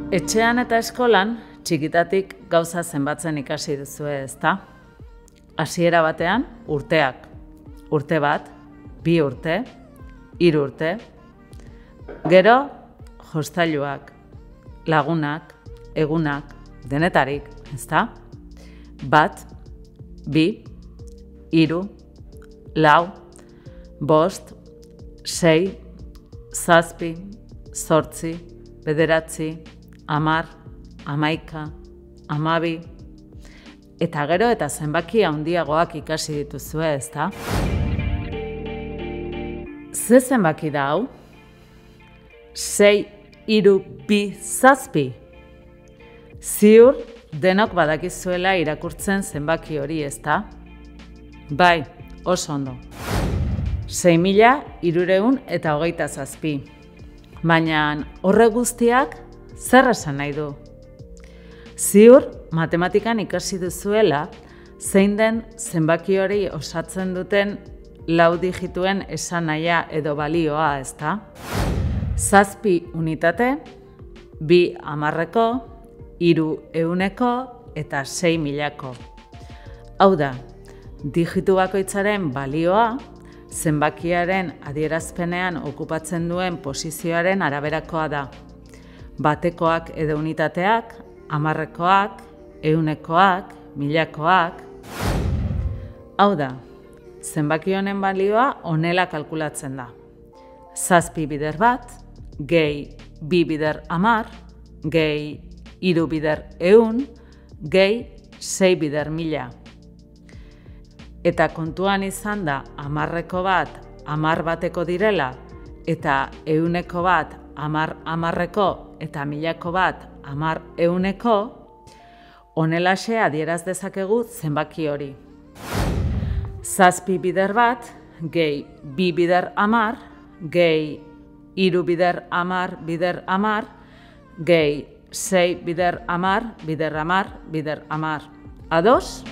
Etxean eta eskolan txikitatik gauza zenbatzen ikasi duzue, ezta? Hasiera batean urteak. Urte bat, 2 urte, 3 urte. Gero jostailuak, lagunak, egunak, denetarik, ezta? 1, 2, 3, 4, 5, 6, 7, 8, 9, 10, 11, 12, eta gero eta zenbaki handiagoak ikasi dituzue, ezta? Ze zenbaki da hau? 6, 3, 2, 7. Ziur denok badakizuela irakurtzen zenbaki hori, ezta? Bai, oso ondo. 6.327. Baina horrek guztiak zer esan nahi du? Ziur matematikan ikasi duzuela zein den zenbaki hori osatzen duten 4 digituen esanahia edo balioa, ezta? 7 unitate, 2 hamarreko, 3 ehuneko eta 6 milako. Hau da, digitu bakoitzaren balioa zenbakiaren adierazpenean okupatzen duen posizioaren araberakoa da. Batekoak edo unitateak, hamarrekoak, ehunekoak, milakoak. Hau da, zenbaki honen balioa honela kalkulatzen da. 7 bider 1, gehi 2 bider 10, gehi 3 bider 100, gehi 6 bider 1000. Eta kontuan izan da hamarreko bat 10 bateko direla, eta ehuneko bat 10 hamarreko eta milako bat 10 ehuneko, honelaxe adieraz dezakegu zenbaki hori. 7 bider 1, gehi 2 bider 10, gehi 3 bider 10 bider 10, gehi 6 bider 10 bider 10 bider 10. Ados?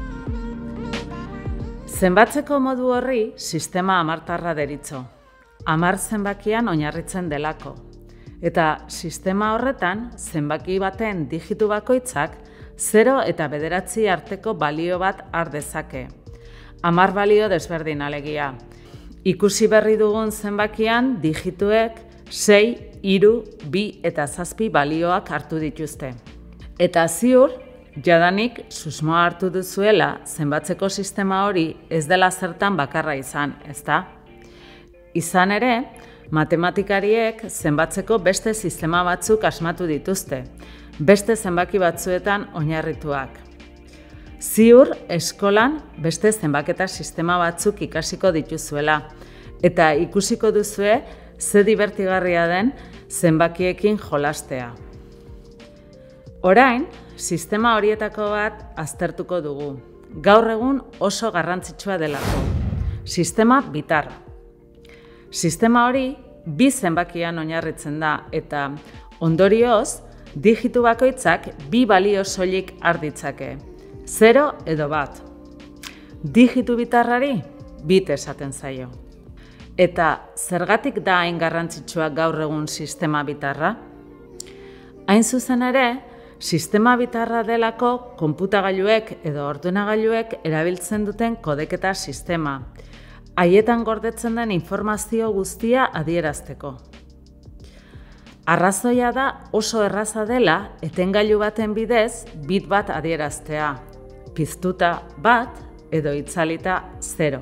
Zenbatzeko modu horri sistema hamartarra deritzo. 10 zenbakian oinarritzen delako. Eta sistema horretan zenbaki baten digitu bakoitzak 0 eta 9 arteko balio bat har dezake. 10 balio desberdin alegia. Ikusi berri dugun zenbakian digituek 6, 3, 2 eta 7 balioak hartu dituzte. Eta ziur, jadanik susmoa hartu duzuela zenbatzeko sistema hori ez dela zertan bakarra izan, ezta? Izan ere, matematikariek zenbatzeko beste sistema batzuk asmatu dituzte, beste zenbaki batzuetan oinarrituak. Ziur eskolan beste zenbaketa sistema batzuk ikasiko dituzuela, eta ikusiko duzue ze dibertigarria den zenbakiekin jolastea. Orain, sistema horietako bat aztertuko dugu. Gaur egun oso garrantzitsua delako. Sistema bitarra. Sistema hori 2 zenbakian oinarritzen da eta ondorioz digitu bakoitzak 2 balio soilik har ditzake. 0 edo 1. Digitu bitarrari bit esaten zaio. Eta zergatik da hain garrantzitsua gaur egun sistema bitarra? Hain zuzen ere, sistema bitarra delako konputagailuek edo ordenagailuek erabiltzen duten kodeketa sistema. Haietan gordetzen den informazio guztia adierazteko. Arrazoia da oso erraza dela etengailu baten bidez bit bat adieraztea. Piztuta 1 edo itzalita 0.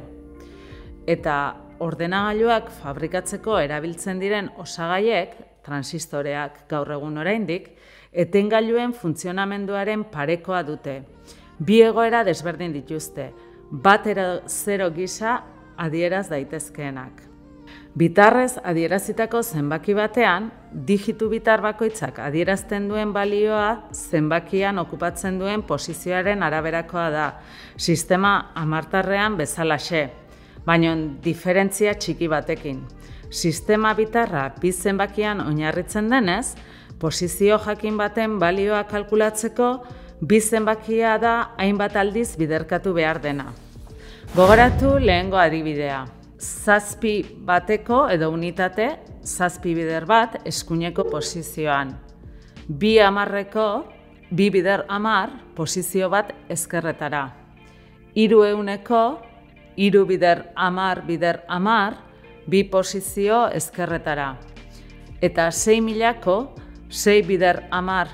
Eta ordenagailuak fabrikatzeko erabiltzen diren osagaiek, transistoreak gaur egun oraindik, etengailuen funtzionamenduaren parekoa dute. 2 egoera desberdin dituzte, 1 edo 0 gisa adieraz daitezkeenak. Bitarrez adierazitako zenbaki batean, digitu bitar bakoitzak adierazten duen balioa zenbakian okupatzen duen posizioaren araberakoa da, sistema hamartarrean bezalaxe, baina diferentzia txiki batekin. Sistema bitarra 2 zenbakian oinarritzen denez, posizio jakin baten balioa kalkulatzeko 2 zenbakia da hainbat aldiz biderkatu behar dena. Gogoratu lehengo adibidea. 7 bateko edo unitate, 7 bider 1 eskuineko posizioan. bi hamarreko, bi bider hamar, posizio bat ezkerretara. 300eko, 3 bider hamar, bi posizio ezkerretara. Eta 6.000ko, 6 bider hamar,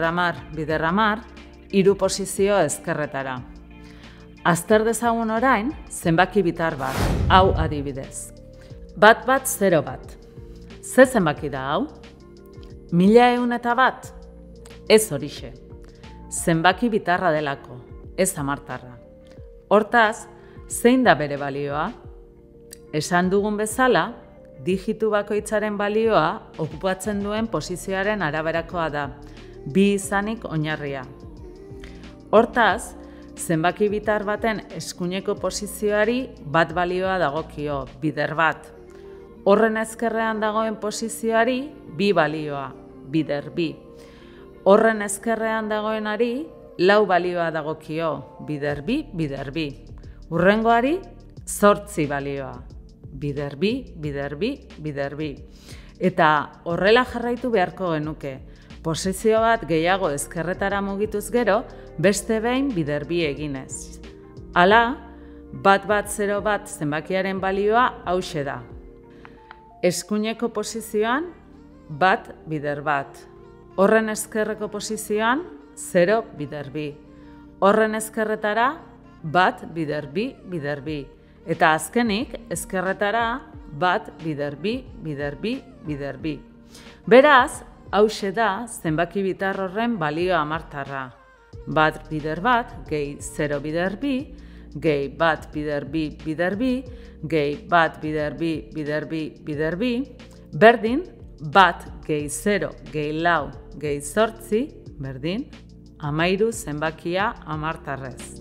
3 posizio ezkerretara. Azter dezagun orain, zenbaki bitar bat, hau adibidez. 1-0 bat. Ze zenbaki da hau? 1101? Ez horixe. Zenbaki bitarra delako, ez hamartarra. Hortaz, zein da bere balioa? Esan dugun bezala, digitu bakoitzaren balioa okupatzen duen posizioaren araberakoa da, bi izanik oinarria. Hortaz, zenbaki bitar baten eskuineko posizioari bat balioa dagokio, bider bat. Horren ezkerrean dagoen posizioari bi balioa, bider bi. Horren ezkerrean dagoenari lau balioa dagokio, bider bi, bider bi. Hurrengoari 8 balioa, bider bi, bider bi, bider bi. Eta horrela jarraitu beharko genuke. Posizio bat gehiago ezkerretara mugituz gero, beste behin bider bi eginez. Hala, 1-0 zenbakiaren balioa hauxe da. Eskuineko posizioan, 1 bider bat. Horren ezkerreko posizioan, 0 bider bi. Horren ezkerretara, 1 bider bi, bider bi. Eta azkenik, ezkerretara, 1 bider bi, bider bi, bider bi. Beraz, hauxe da zenbaki bitar horren balioa hamartarra. 1 bider bat, gehi 0 bider bi, gehi 1 bider bi, bider bi, gehi 1 bider bi, bider bi, bider bi, berdin 1 gehi 0 gehi lau gehi 8, berdin 13 zenbakia hamartarrez.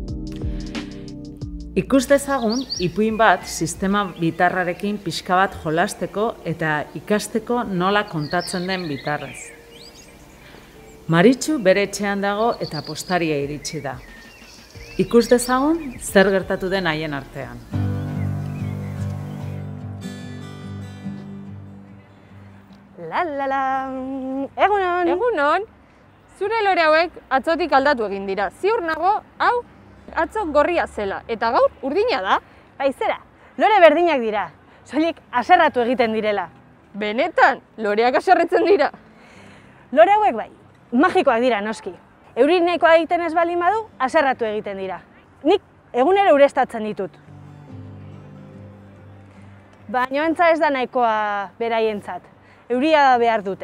Ikus dezagun, ipuin bat sistema bitarrarekin pixka bat jolasteko eta ikasteko nola kontatzen den bitarrez. Maritxu bere etxean dago eta postaria iritsi da. Ikus dezagun zer gertatu den haien artean. Egunon! Egunon! Zure lore hauek atzotik aldatu egin dira. Ziur nago, hau atzo gorria zela, eta gaur urdina da. Baizera, lore berdinak dira, soilik haserratu egiten direla. Benetan, loreak haserretzen dira. Lore hauek bai, magikoak dira noski. Euri nahikoa egiten ez baldin badu, haserratu egiten dira. Nik egunero ureztatzen ditut. Bainoentza ez da nahikoa beraientzat, euria behar dute.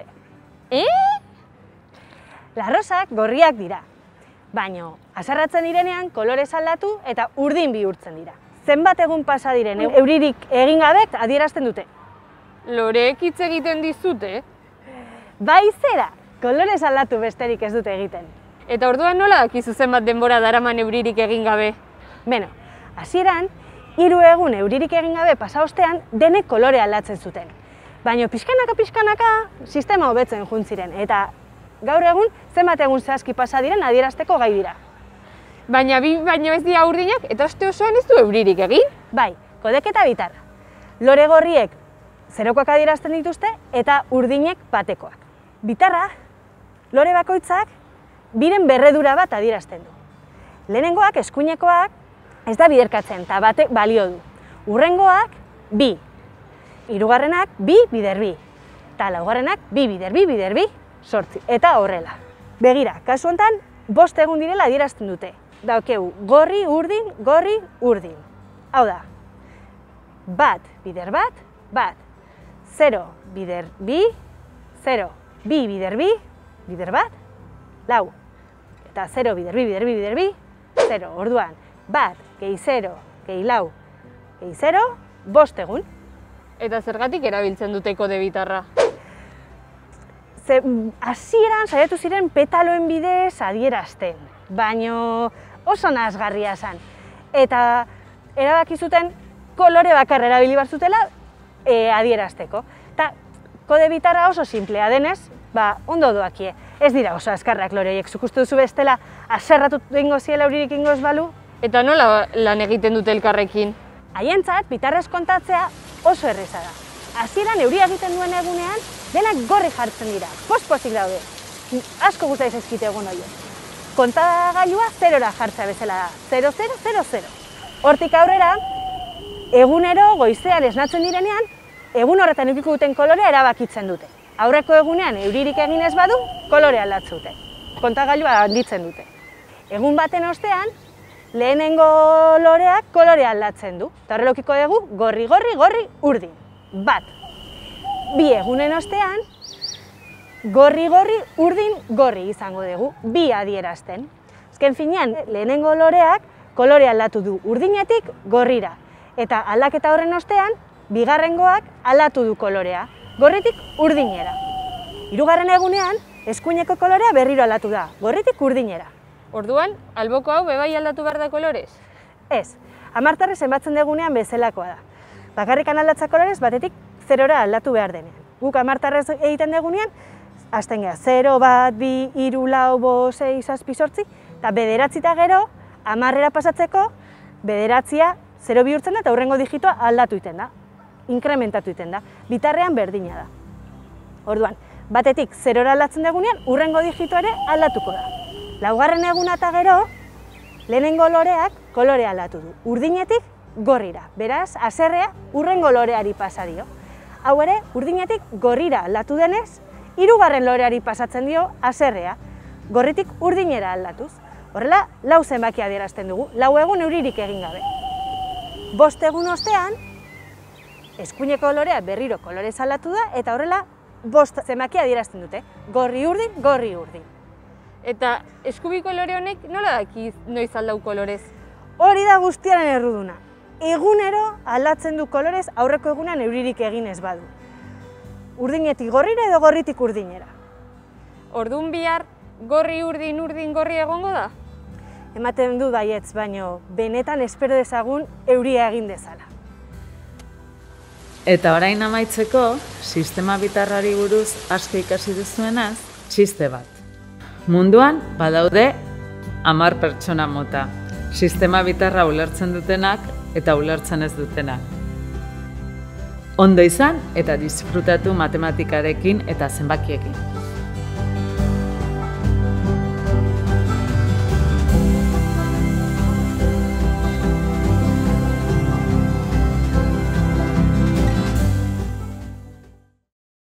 Larrosak gorriak dira. Baina, haserratzen direnean kolorez aldatu eta urdin bihurtzen dira. Zenbat egun pasa diren euririk egin gabek adierazten dute. Loreek hitz egiten dizute? Baizera, kolorez aldatu besterik ez dute egiten. Eta orduan nola dakizu zenbat denbora daraman euririk egin gabe? Beno, hasieran 3 egun euririk egin gabe pasa ostean denek kolore aldatzen zuten. Baina pixkanaka sistema hobetzen joan ziren eta gaur egun zenbat egun zehazki pasa diren adierazteko gai dira. Baina bi baino ez dira urdinak eta aste osoan ez du euririk egin? Bai, kodeketa bitarra. Lore gorriek zerokoak adierazten dituzte eta urdinek batekoak. Bitarra, lore bakoitzak biren berredura bat adierazten du. Lehenengoak, eskuinekoak, ez da biderkatzen eta batek balio du. Hurrengoak, 2. Hirugarrenak, 2 bider 2. Eta laugarrenak, 2 bider 2, bider 2, 8. Eta horrela. Begira, kasu honetan, 5 egun direla adierazten dute. Daukegu, gorri, urdin. Hau da, 1 bider 1, 0 bider 2, 0, 2 bider 2, bider 1, lau. Eta 0 bider 2, bider 2, bider 2, 0. Orduan, 1 gehi 0, gehi lau, gehi 0, 5 egun. Eta zergatik erabiltzen dute kode bitarra? Hasieran saiatu ziren petaloen bidez adierazten, baino oso nahasgarria zen. Eta erabaki zuten kolore bakar erabili behar zutela adierazteko. Eta kode bitarra oso simplea denez, ondo doakie. Ez dira oso azkarrak lore horiek, zuk uste duzu bestela haserratu egingo ziela euririk egingo ez balu. Eta nola lan egiten dute elkarrekin? Haientzat, bitarrez kontatzea oso erreza da. Hasieran euria egiten duen egunean, denak gorri jartzen dira, pozik daude. asko gustatzen zaizkit egun horiek. Kontagailua zerora jartzea bezala da, 0000. Hortik aurrera, egunero goizean esnatzen direnean, egun horretan edukiko duten kolorea erabakitzen dute. Aurreko egunean euririk egin ez badu, kolorea aldatzute. Kontagailua handitzen dute. Egun baten ostean, lehenengo loreak kolorea aldatzen du. Eta horrela edukiko dugu gorri, gorri, gorri, urdin. Bat. Bi egunen ostean, gorri, gorri, urdin, gorri izango dugu. Bi adierazten. Azken finean, lehenengo loreak kolorea aldatu du urdinetik gorrira. Eta aldaketa horren ostean, bigarrengoak aldatu du kolorea, gorritik urdinera. Hirugarren egunean, eskuineko kolorea berriro aldatu da, gorritik urdinera. Orduan, alboko hau bebai aldatu behar da kolorez? Ez, 10 tarre zenbatzen degunean bezalakoa da. Bakarrikan aldatza kolorez batetik 0ra aldatu behar denean. Guk 10 tarrez egiten degunean, hasten geha 0, 1, 2, 3, 4, 5, 6, 7, 8, eta 9 eta gero, 10era pasatzeko, 9 0 bihurtzen da eta hurrengo digitoa aldatu iten da. Inkrementatu iten da, bitarrean berdina da. Orduan, batetik 0ra aldatzen degunean, hurrengo digitoa ere aldatuko da. Laugarren eguna eta gero, lehenengo loreak kolorea aldatu du. Urdinetik gorrira. Beraz, haserrea hurrengo loreari pasa dio. Hau ere, urdinetik gorrira aldatu denez, hirugarren loreari pasatzen dio haserrea. Gorritik urdinera aldatuz. Horrela, 4 zenbaki adierazten dugu. 4 egun euririk egin gabe. 5 egun ostean, eskuineko lorea berriro kolorez aldatu da, eta horrela 5 zenbaki adierazten dute. Gorri urdin, gorri urdin. Eta eskubiko lore honek nola daki noiz aldau kolorez? Hori da guztiaren erruduna. Egunero aldatzen du kolorez aurreko egunean euririk egin ez badu. Urdinetik gorrira edo gorritik urdinera. Orduan bihar gorri urdin urdin gorri egongo da? Ematen du baietz, baino benetan espero dezagun euria egin dezala. Eta orain amaitzeko, sistema bitarrari buruz asko ikasi duzuenaz, txiste bat. Munduan badaude 10 pertsona mota, sistema bitarra ulertzen dutenak eta ulertzen ez dutenak. Ondo izan eta disfrutatu matematikarekin eta zenbakiekin.